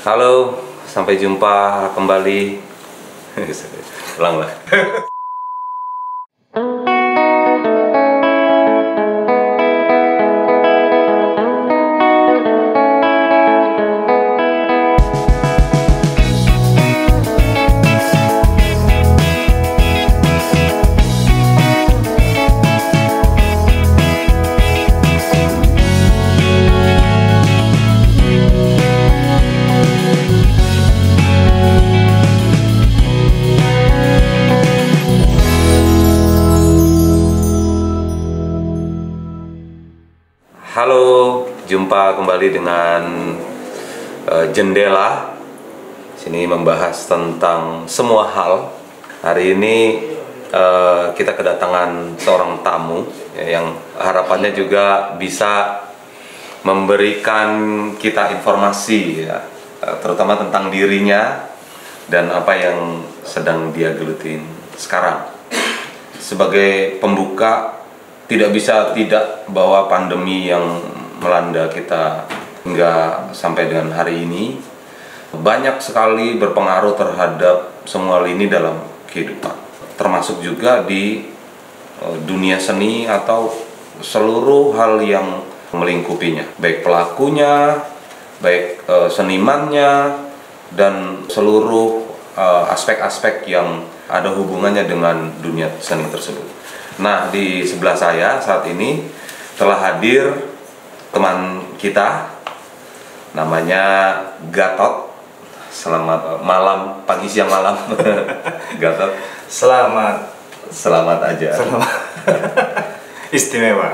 Halo, sampai jumpa kembali. Ulang lah. Halo, jumpa kembali dengan Jendela. Sini membahas tentang semua hal. Hari ini kita kedatangan seorang tamu yang harapannya juga bisa memberikan kita informasi ya, terutama tentang dirinya dan apa yang sedang dia gelutin sekarang. Sebagai pembuka, tidak bisa tidak bahwa pandemi yang melanda kita hingga sampai dengan hari ini banyak sekali berpengaruh terhadap semua lini dalam kehidupan, termasuk juga di dunia seni atau seluruh hal yang melingkupinya, baik pelakunya, baik senimannya, dan seluruh aspek-aspek yang ada hubungannya dengan dunia seni tersebut. Nah, di sebelah saya saat ini telah hadir teman kita, namanya Gatot. Selamat malam, pagi, siang, malam. Gatot. Selamat aja. Selamat. Istimewa.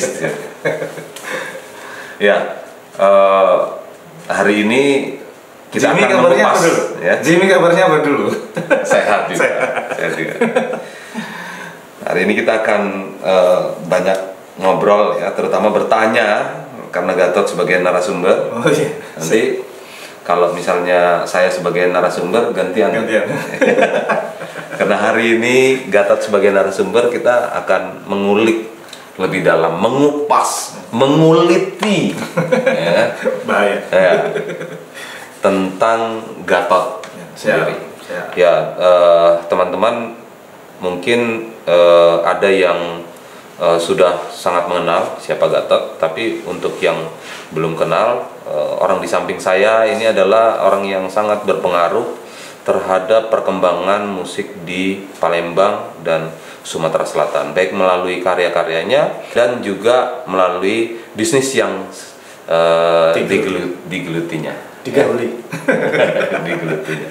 Ya, hari ini kita Jimmy akan kabarnya apa dulu? Ya. Jimmy kabarnya apa dulu? Sehat juga. Sehat juga. Hari ini kita akan banyak ngobrol ya, terutama bertanya karena Gatot sebagai narasumber. Oh iya. Nanti kalau misalnya saya sebagai narasumber gantian. Karena hari ini Gatot sebagai narasumber, kita akan mengulik lebih dalam, mengupas, menguliti ya, Bahaya. ya, tentang Gatot sendiri. Ya, teman-teman mungkin ada yang sudah sangat mengenal siapa Gatot, tapi untuk yang belum kenal, orang di samping saya ini adalah orang yang sangat berpengaruh terhadap perkembangan musik di Palembang dan Sumatera Selatan, baik melalui karya-karyanya dan juga melalui bisnis yang digelutinya. Digelutinya.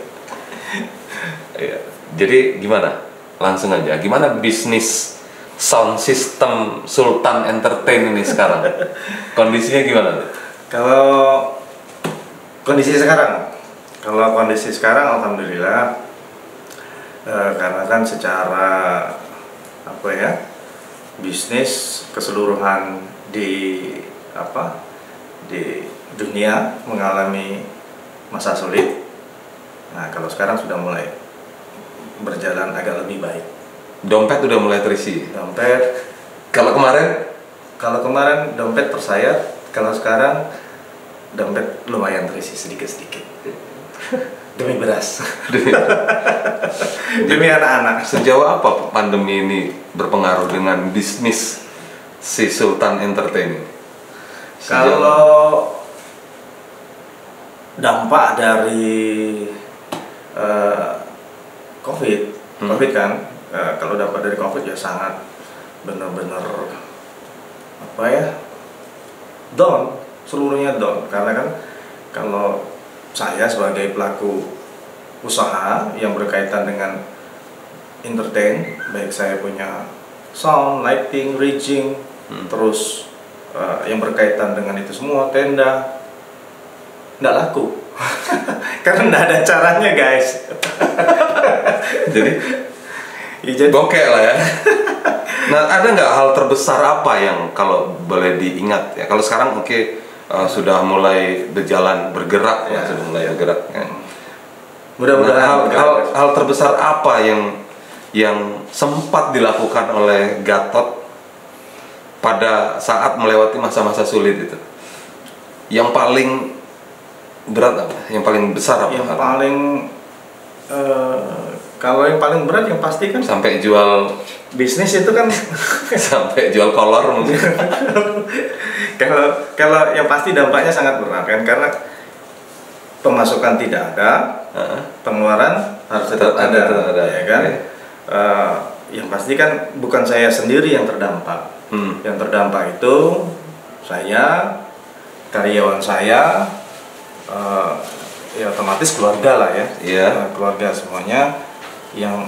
Ya. Jadi gimana? Langsung aja, gimana bisnis sound system Sultan Entertain ini sekarang? Kondisinya gimana? Kalau kondisi sekarang, alhamdulillah, karena kan secara bisnis keseluruhan di dunia mengalami masa sulit. Nah, kalau sekarang sudah mulai berjalan agak lebih baik. Dompet udah mulai terisi. Dompet. Kalau kemarin dompet tersayat. Kalau sekarang dompet lumayan terisi sedikit-sedikit. Demi beras. Demi anak-anak. Sejauh apa pandemi ini berpengaruh dengan bisnis si Sultan Entertain? Kalau dampak dari COVID kan, kalau dapat dari COVID ya sangat benar-benar down, seluruhnya down. Karena kan kalau saya sebagai pelaku usaha yang berkaitan dengan entertain, baik saya punya sound, lighting, rigging, terus yang berkaitan dengan itu semua, tenda, nggak laku. Karena nggak ada caranya, guys. Jadi bokeh lah ya. Nah, ada nggak hal terbesar apa yang kalau boleh diingat ya? Kalau sekarang sudah mulai bergerak ya, sudah mulai bergerak. Ya. Mudah-mudahan hal terbesar apa yang sempat dilakukan oleh Gatot pada saat melewati masa-masa sulit itu, yang paling berat apa? Yang paling besar apa? Yang paling kalau yang paling berat yang pasti kan sampai jual bisnis itu kan sampai jual kolor mungkin. kalau yang pasti dampaknya sangat berat kan, karena pemasukan tidak ada, pengeluaran harus tetap ada, ya kan. Yang pasti kan bukan saya sendiri yang terdampak. Yang terdampak itu saya, karyawan saya, ya otomatis keluarga lah ya. Keluarga semuanya yang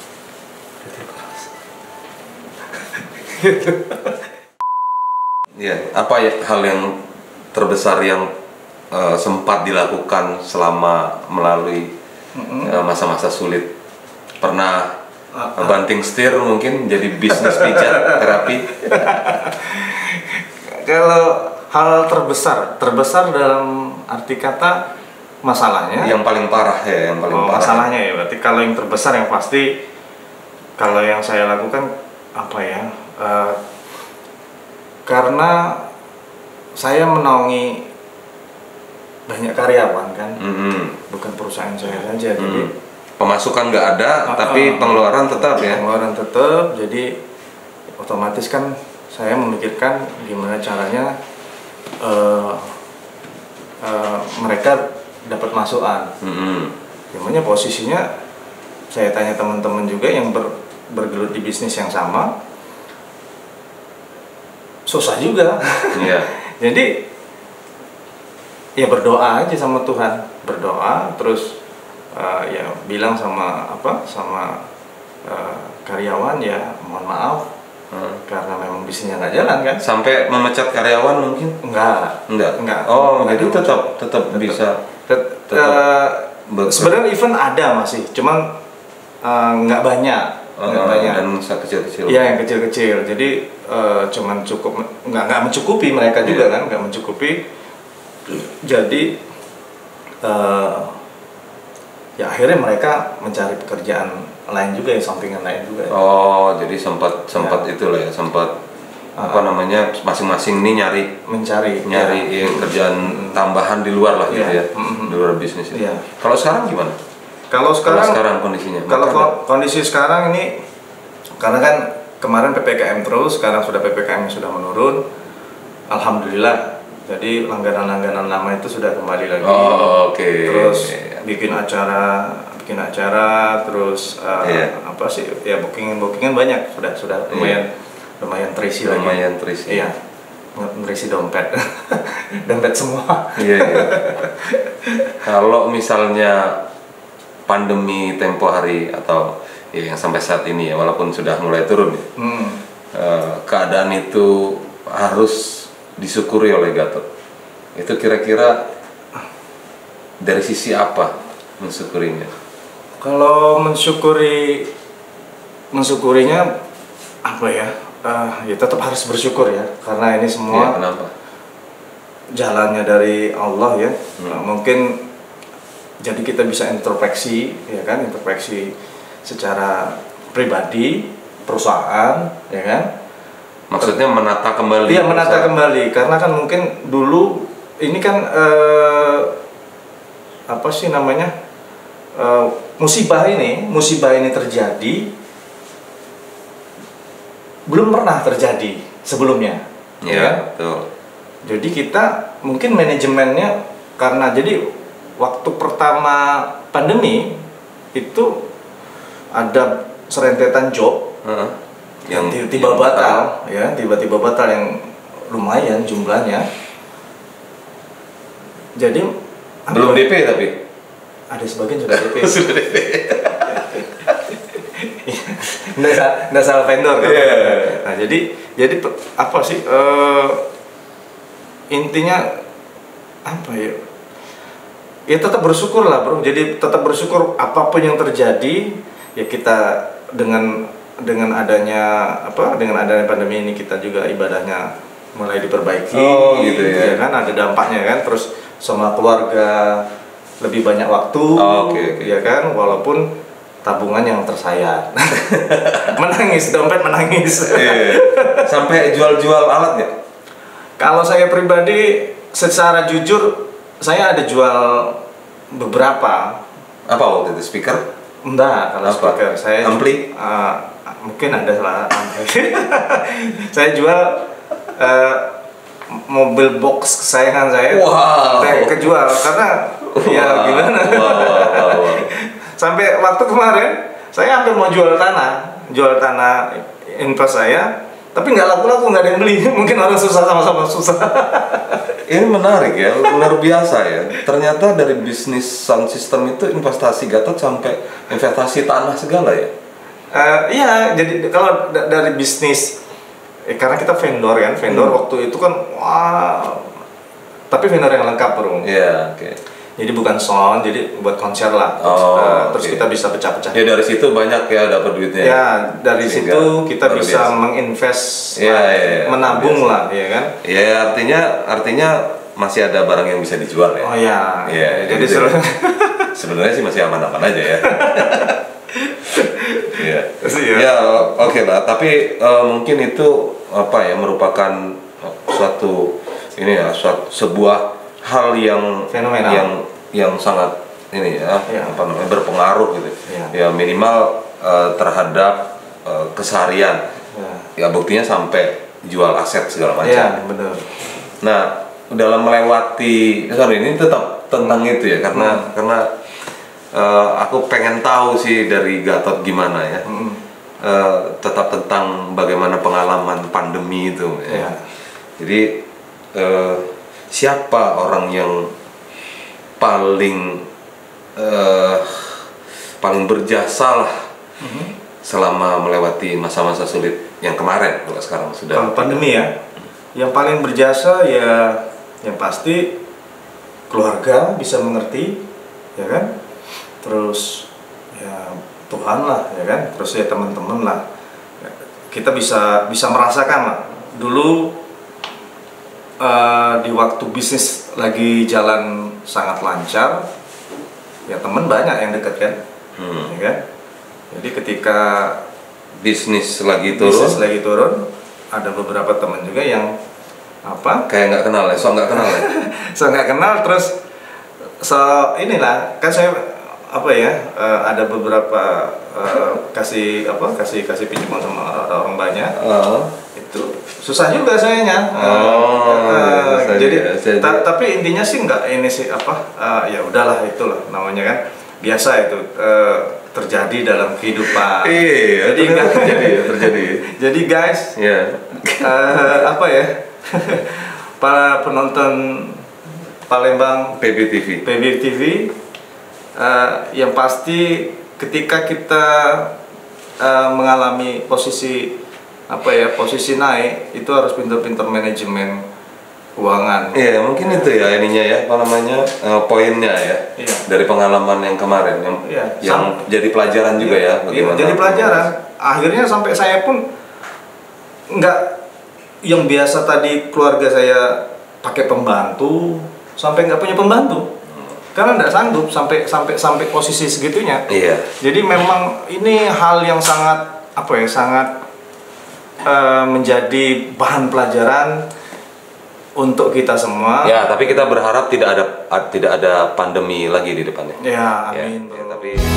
ya, apa ya hal yang terbesar yang sempat dilakukan selama melalui masa-masa sulit? Pernah banting setir mungkin jadi bisnis pijat terapi? Kalau hal terbesar dalam arti kata masalahnya, yang paling parah ya, yang paling parah. Masalahnya ya, berarti kalau yang terbesar yang pasti, kalau yang saya lakukan apa ya? Karena saya menaungi banyak karyawan kan, bukan perusahaan saya saja, jadi pemasukan nggak ada, tapi pengeluaran tetap ya. Pengeluaran tetap, jadi otomatis kan saya memikirkan gimana caranya mereka dapat masukan. Gimana posisinya? Saya tanya teman-teman juga yang bergelut di bisnis yang sama, susah juga. Jadi ya berdoa aja sama Tuhan, berdoa terus ya bilang sama karyawan ya mohon maaf karena memang bisnisnya nggak jalan kan. Sampai memecat karyawan mungkin? Enggak. Oh, jadi tetap bisa. Sebenarnya event ada masih, cuman nggak banyak. Dan kecil-kecil. Iya, yang kecil-kecil. Jadi cuman cukup, nggak mencukupi mereka juga kan, nggak mencukupi. Jadi ya akhirnya mereka mencari pekerjaan lain juga ya, sampingan lain juga ya. Oh, jadi sempat itulah ya, sempat apa namanya, masing-masing ini mencari ya, kerjaan tambahan di luar lah gitu ya, di luar bisnis itu. Kalau sekarang gimana? Kalau sekarang kondisinya? Kondisi sekarang ini, karena kan kemarin PPKM terus, sekarang sudah PPKM sudah menurun, alhamdulillah. Jadi langganan-langganan lama itu sudah kembali lagi. Terus bikin acara, terus apa sih? Ya bookingan banyak, sudah lumayan terisi lagi. Lumayan terisi. Iya. Terisi dompet. Dompet semua. Iya. Kalau misalnya pandemi tempo hari atau ya yang sampai saat ini ya, walaupun sudah mulai turun ya, keadaan itu harus disyukuri oleh Gatot. Itu kira-kira dari sisi apa mensyukurinya? Kalau mensyukurinya apa ya? Ya tetap harus bersyukur ya, karena ini semua kenapa? Jalannya dari Allah ya. Mungkin jadi kita bisa introspeksi ya kan, introspeksi secara pribadi, perusahaan ya kan. Maksudnya menata kembali. Iya, menata kembali, karena kan mungkin dulu ini kan apa sih namanya, musibah ini terjadi belum pernah terjadi sebelumnya. Ya, betul. Jadi kita mungkin manajemennya, karena jadi waktu pertama pandemi itu ada serentetan job yang tiba-tiba batal ya, tiba-tiba batal yang lumayan jumlahnya. Jadi belum DP tapi ada sebagian sudah DP. Sudah DP. Nggak salah vendor kan. Nah jadi apa sih intinya apa ya? Ya tetap bersyukur lah bro. Jadi tetap bersyukur apapun yang terjadi ya, kita dengan adanya pandemi ini kita juga ibadahnya mulai diperbaiki. Oh gitu ya. Kan ada dampaknya kan, terus sama keluarga lebih banyak waktu. Ya kan, walaupun tabungan yang tersayat. Menangis, dompet menangis. Sampai jual-jual alat nggak? Kalau saya pribadi secara jujur saya ada jual beberapa. Apa waktu itu, speaker? Enggak, kalau Apa? speaker saya Ampli? mungkin ada lah ampli. Saya jual mobil box kesayangan saya. Wow. Sampai kejual karena ya gimana? Wow. Sampai waktu kemarin saya hampir mau jual tanah invest saya, tapi nggak laku-laku, nggak ada yang beli. Mungkin orang susah, sama-sama susah. Ini menarik ya, luar biasa ya. Ternyata dari bisnis sound system itu investasi Gatot sampai investasi tanah segala ya. Iya, jadi kalau dari bisnis, karena kita vendor kan, waktu itu kan, wah, tapi vendor yang lengkap bro. Iya, oke. Jadi bukan sound, jadi buat konser lah. Terus kita bisa pecah-pecah. Ya dari situ banyak ya dapat duitnya. Ya dari situ kita bisa menginvest, menabung lah, ya kan? Ya artinya masih ada barang yang bisa dijual ya. Oh ya. Jadi sebenarnya sih masih aman-aman aja ya. Iya. Ya oke lah. Tapi mungkin itu apa ya, merupakan suatu sebuah hal yang fenomenal, yang sangat ini ya, apa namanya, berpengaruh gitu. Ya minimal terhadap keseharian. Ya buktinya sampai jual aset segala macam. Iya, benar. Nah, dalam melewati ini tetap tentang itu ya, karena aku pengen tahu sih dari Gatot gimana ya. Tetap tentang bagaimana pengalaman pandemi itu ya. Jadi siapa orang yang paling berjasa lah selama melewati masa-masa sulit yang kemarin, kalau sekarang sudah kalau pandemi ya, yang paling berjasa ya yang pasti keluarga bisa mengerti, ya kan, terus ya Tuhan lah, ya kan, terus ya teman-teman lah, kita bisa merasakan lah. Dulu di waktu bisnis lagi jalan sangat lancar, ya teman banyak yang dekat kan, ya kan. Jadi ketika bisnis lagi turun, ada beberapa teman juga yang kayak nggak kenal ya, nggak kenal terus inilah kan saya ada beberapa kasih pinjaman sama orang banyak. Itu susah juga sayanya. Tapi intinya sih nggak ini sih ya udahlah, itulah namanya kan, biasa itu terjadi dalam kehidupan. Iya, terjadi. Jadi guys, para penonton Palembang PBTV, yang pasti ketika kita mengalami posisi naik, itu harus pintar-pintar manajemen keuangan. Iya, mungkin itu ya ininya ya, poinnya ya. Iya. Dari pengalaman yang kemarin yang jadi pelajaran juga ya. Jadi pelajaran. Akhirnya sampai saya pun nggak, yang biasa tadi keluarga saya pakai pembantu, sampai nggak punya pembantu. Karena nggak sanggup sampai posisi segitunya. Iya. Jadi memang ini hal yang sangat menjadi bahan pelajaran untuk kita semua. Ya, tapi kita berharap tidak ada pandemi lagi di depannya. Ya, amin. Ya, tapi